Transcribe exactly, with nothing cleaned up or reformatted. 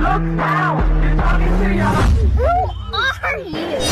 Look down. You're talking to your... Who are you?